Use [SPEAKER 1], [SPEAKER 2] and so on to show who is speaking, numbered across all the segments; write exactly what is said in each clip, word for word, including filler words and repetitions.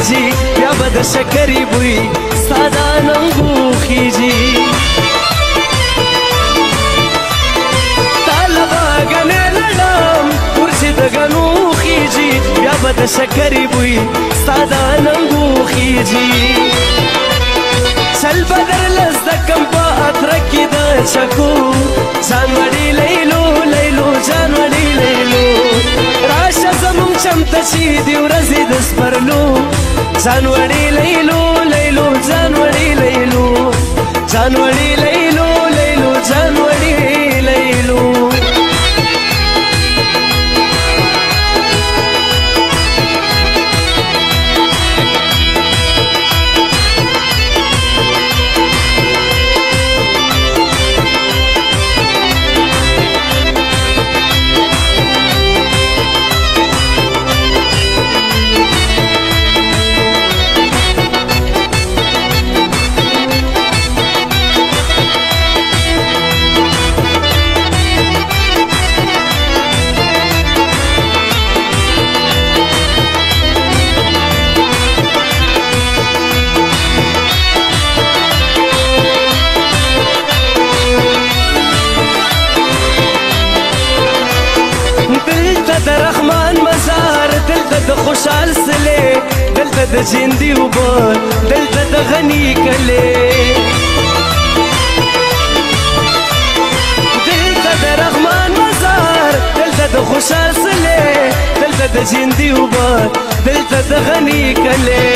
[SPEAKER 1] خیږي بیا به د شکرې بوی ستا د اننګو خیږي تا له باګنې لړم ورځي د ګنو خیږي بیا به د شکرې بوی ستا د اننګو خیږي چل به درله زده کم په اتره کې د چکو ځان وړي لیلو لیلو جان وړي لیلو راشه زمونږ چمته چې دې ورځې د سپرلو ځان وړي لیلو لیلو جان وړي لیلو جان وړي لیلو لیلو جان وړي لیلو د رحمان مزار دلته د خوشحال سلې دلته د جندي اوبه دلته د غني کلې دلته د رحمان مزار دلته د خوشحال سلې دلته د جندي اوبه دلته د غني کلې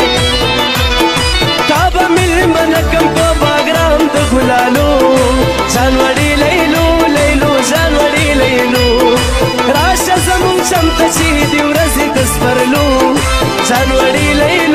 [SPEAKER 1] تا به مېلمنه کم په باګرام د ګلالو ځان وړي لیلو لیلو ځان وړي لیلو راشه زمونږ چمته چې دې ورځې د سپرلو ځان وړي لیلو